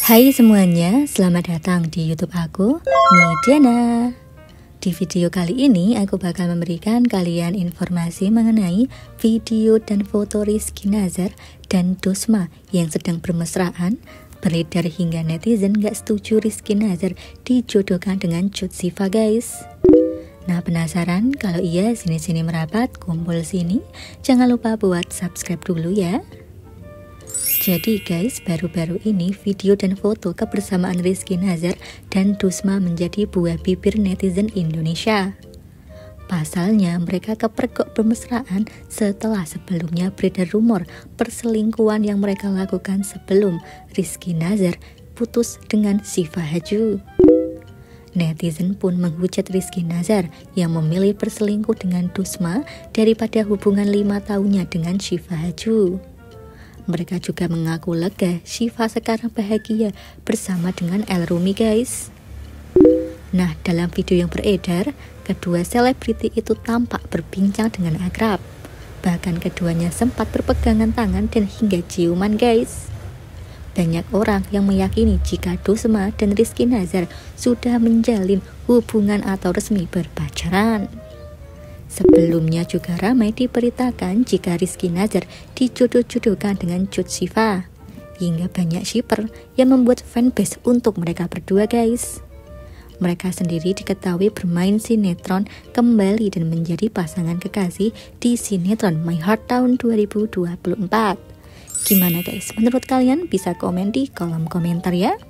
Hai semuanya, selamat datang di YouTube aku, Midiana. Di video kali ini aku bakal memberikan kalian informasi mengenai video dan foto Rizky Nazar dan Dosma yang sedang bermesraan. Beredar hingga netizen gak setuju Rizky Nazar dijodohkan dengan Cut Siva guys. Nah penasaran? Kalau iya sini-sini merapat, kumpul sini. Jangan lupa buat subscribe dulu ya. Jadi guys, baru-baru ini video dan foto kebersamaan Rizky Nazar dan Dosma menjadi buah bibir netizen Indonesia. Pasalnya mereka kepergok bermesraan setelah sebelumnya beredar rumor perselingkuhan yang mereka lakukan sebelum Rizky Nazar putus dengan Siva Haju. Netizen pun menghujat Rizky Nazar yang memilih berselingkuh dengan Dosma daripada hubungan 5 tahunnya dengan Siva Haju. Mereka juga mengaku lega Siva sekarang bahagia bersama dengan El Rumi guys. Nah dalam video yang beredar, kedua selebriti itu tampak berbincang dengan akrab. Bahkan keduanya sempat berpegangan tangan dan hingga ciuman guys. Banyak orang yang meyakini jika Dosma dan Rizky Nazar sudah menjalin hubungan atau resmi berpacaran. Sebelumnya juga ramai diberitakan jika Rizky Nazar dijodoh-jodohkan dengan Cut Siva. Hingga banyak shipper yang membuat fanbase untuk mereka berdua guys. Mereka sendiri diketahui bermain sinetron kembali dan menjadi pasangan kekasih di sinetron My Heart tahun 2024. Gimana guys, menurut kalian? Bisa komen di kolom komentar ya.